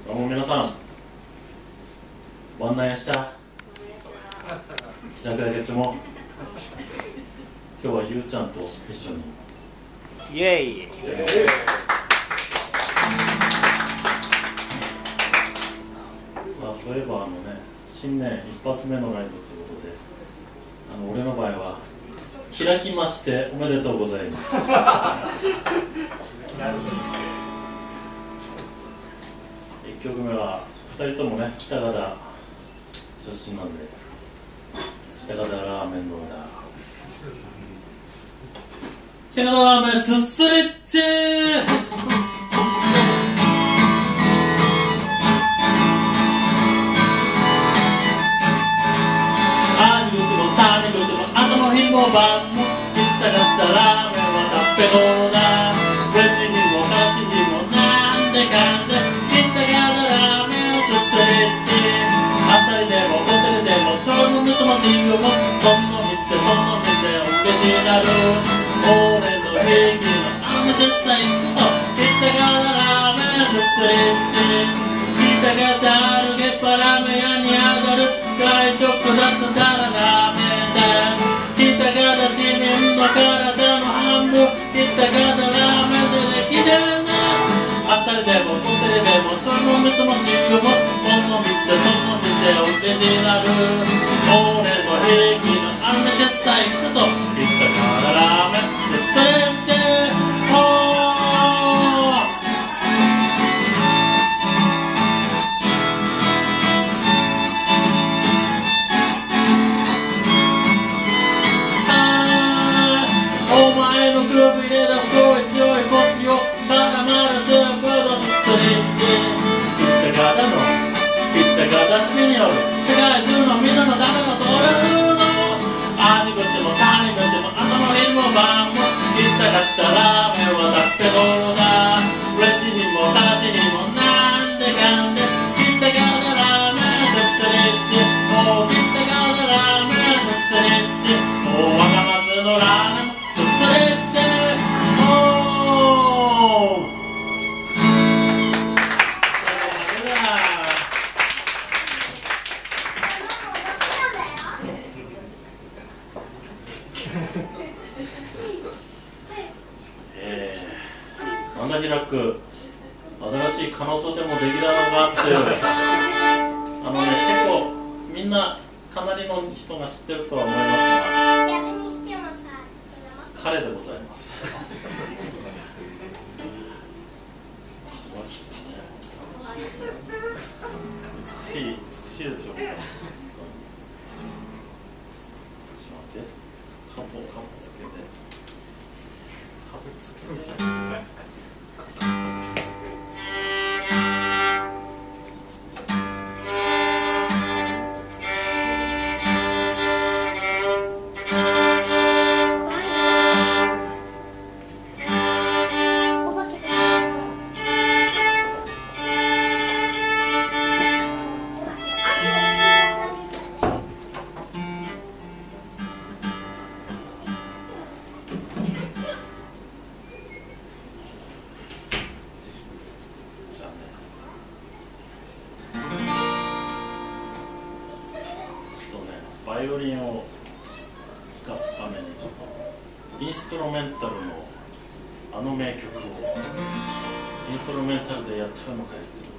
どうも皆さん、ご案内した平倉ゲッチョも今日はゆうちゃんと一緒にイエイ。 まあそういえば新年一発目のライブということで俺の場合は開きましておめでとうございます1曲目は2人ともね北方出身なんで北方ラーメンの歌北方ラーメンすすれっち晩も行ったかったラーメンは食べ頃だ飯にも菓子にもなんでかんで行ったかったラーメンをすすれっちあさりでもホテルでもショーのみそもしよもその店オリジナル俺の平気の店さえこそ行ったかったラーメンすすれっち行ったかったあるげっぱラーメン屋に上がる外食だったらラーメンだ北方市民の体の半分北方ラーメンでできてるねあっさりでもホテルでもその店もしよもその店オリジナル俺の平気のあれでさえこそ北方ラーメンでそれって私による世界中のみんなのためのソウルフード味食ってもサに食っても朝も昼も晩も行きたかったラーメンは食べ頃だ嬉しにも悲しにもなんでかんで行ったかったラーメンすすりっちもう行ったかったラーメンすすりっちもう若松のラーメンもすすりっち開く新しい可能性でもできたのがあって結構みんなかなりの人が知ってるとは思いますが彼でございます美しいですよちょっと待ってカポつけてバイオリンを生かすためにちょっとインストロメンタルの名曲をインストロメンタルでやっちゃうのかよっていう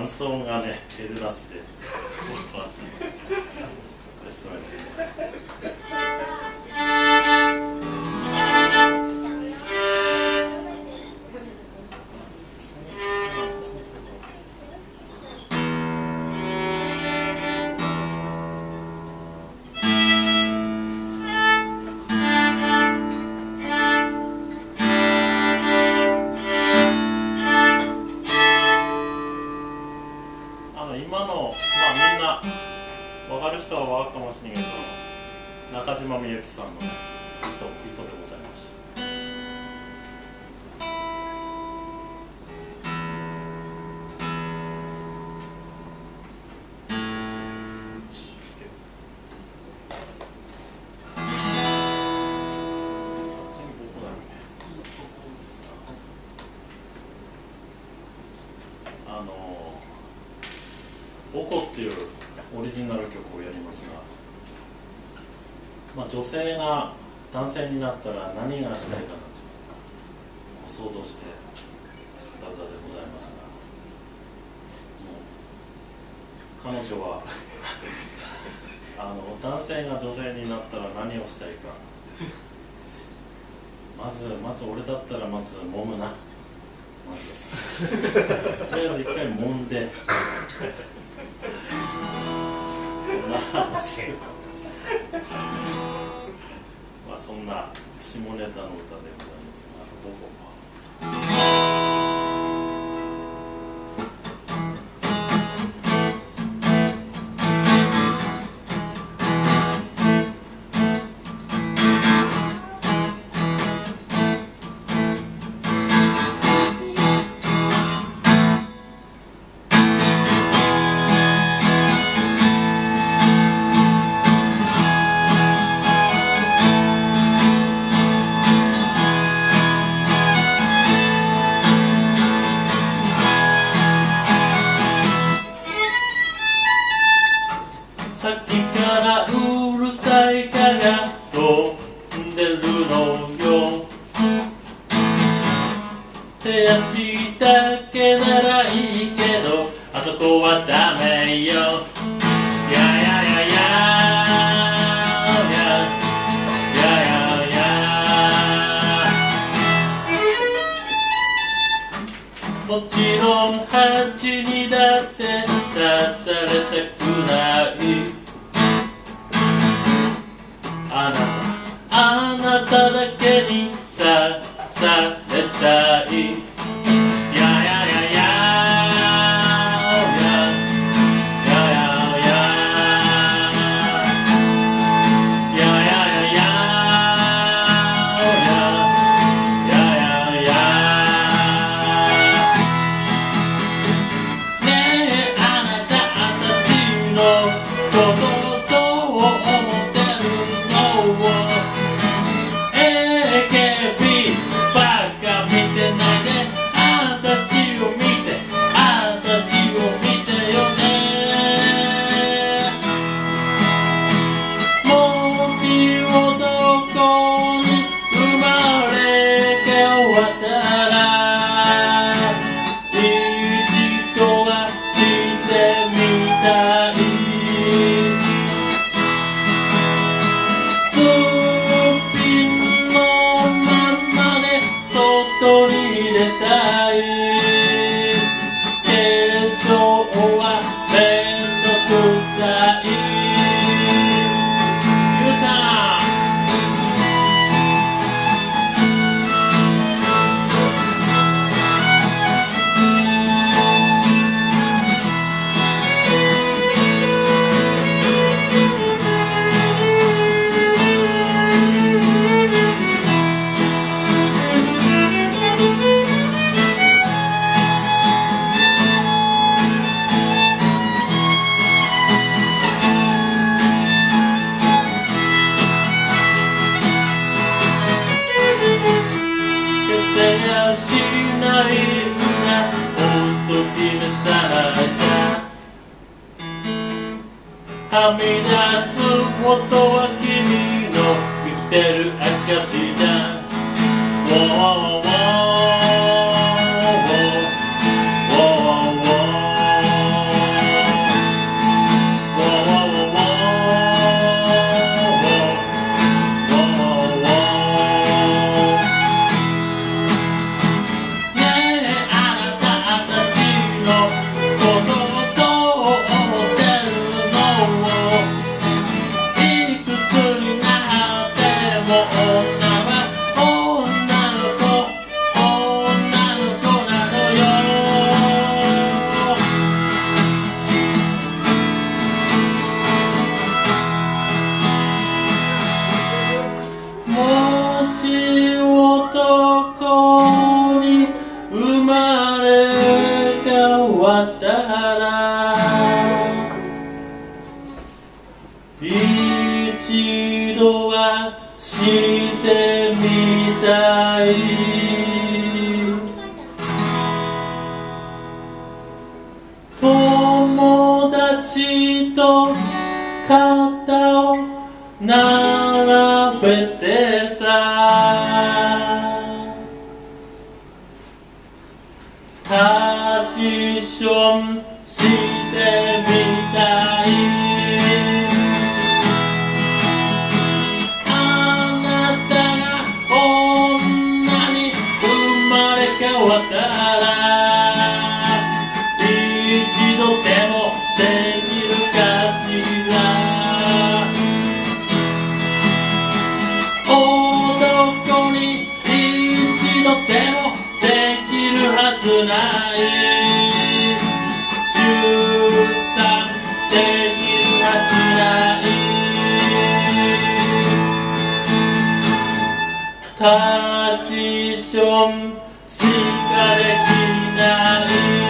伴奏がね減るらしくてそれですね。今のみんな分かる人は分かるかもしれないけど、中島みゆきさんの、ね、糸でございました。ボコっていうオリジナル曲をやりますが、女性が男性になったら何がしたいかなと想像して作った歌でございますが、彼女は男性が女性になったら何をしたいか、まず俺だったらまず揉むな、とりあえず一回揉んでそんな下ネタの歌でございますが、さっきからうるさい蚊が飛んでるのよ。手足だけならいいけどあそこはダメよ。ややややもちろん蜂にだって刺されたくない。あなただけに刺されたい。ややややはみ出す音は君の生きてる証じゃん。 ったら一度はしてみたい友達と肩を並べてさタジションしてみたいあなたがこんなに生まれ変わったら一度でもできるかしら男に一度でもできるはずない出産できるはずないタジションしかできない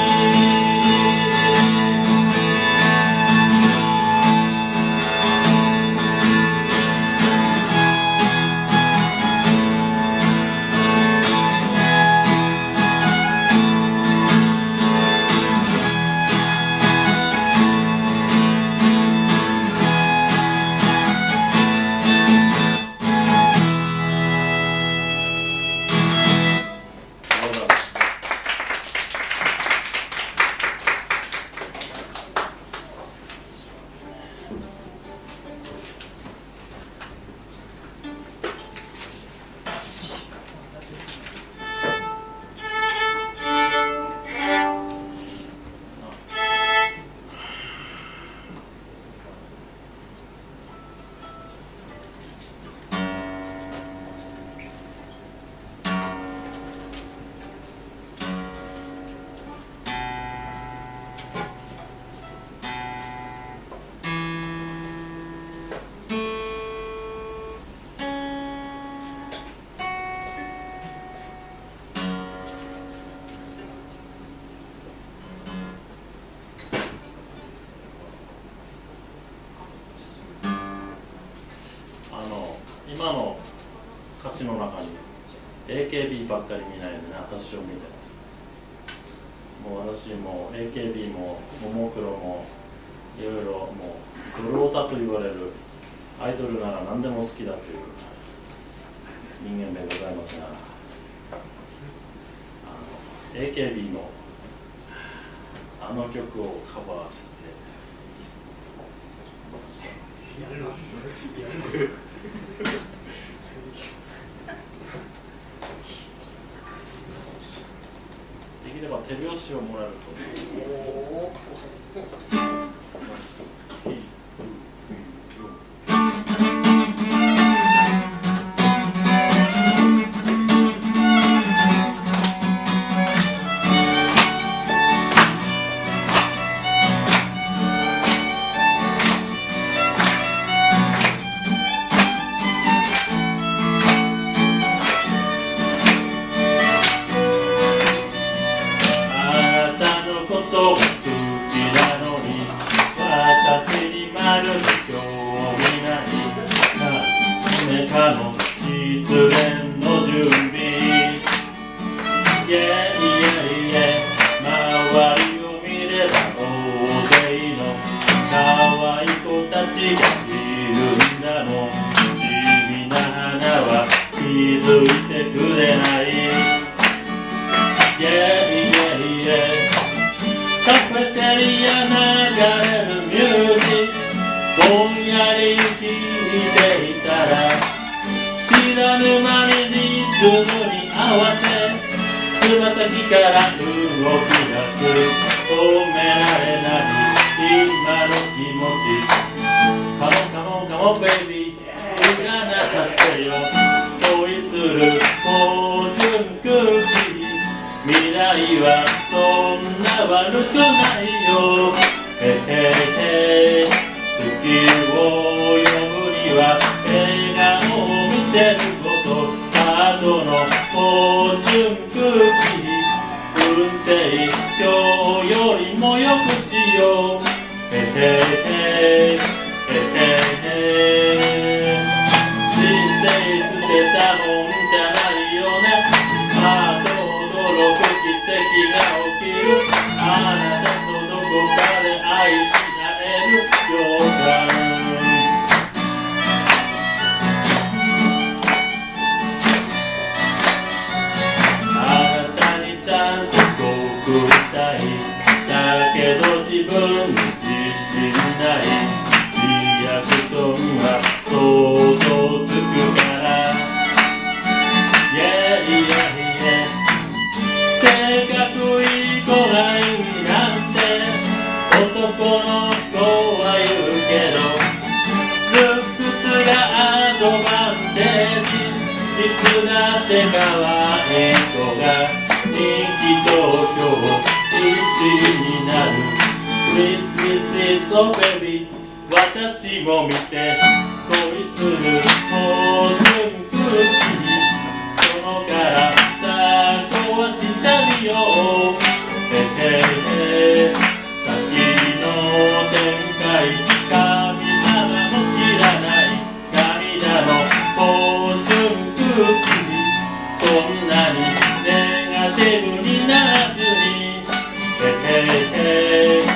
今の歌詞の中に AKB ばっかり見ないでね、私を見てもう私も AKB もももクロもいろいろもうクロータと言われるアイドルなら何でも好きだという人間でございますがAKB のあの曲をカバーしてやるできれば手拍子をもらえると運勢生今日よりも良くしよう。へへへへへへ。人生捨てたもんじゃないよね。ああと驚く奇跡が起きる。あなたとどこかで愛し合える予感。だけど自分に自信ない。リアクションは想像つくから。いやいやいや性格いい子がいいなんて男の子は言うけど、ルックスがアドバンテージ。いつだって可愛い子が人気投票1位になる。 Please please please oh baby 私も見て恋するフォーチュンクッキー。そのからさあ壊してみよう。へへへ先の展開神様も知らない神だのフォーチュンクッキー。そんなにネガティブにならずに。へへへへへへ。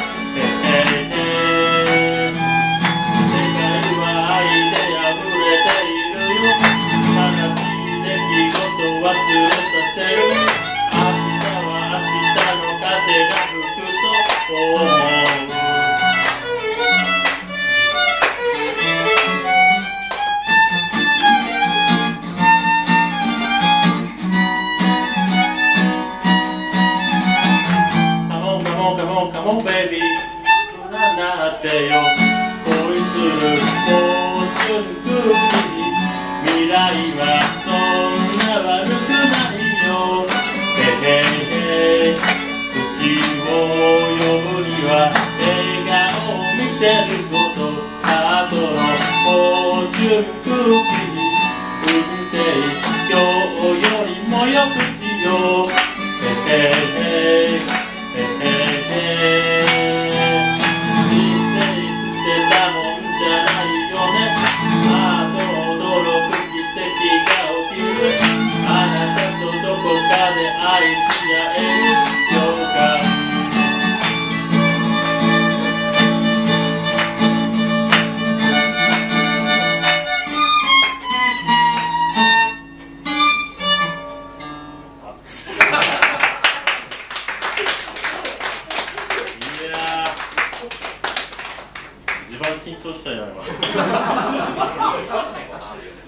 世界は愛で溢れているよ。悲しい出来事忘れさせる。明日は明日の風が吹くと思う。Come on baby なってよ。恋するフォーチュンクッキー。未来はそんな悪くないよ。へへへ月を呼ぶには笑顔を見せること。ハートのフォーチュンクッキー。運勢今日よりも良くしよう。へへへ愛し合える予感。いやー一番緊張したよ今。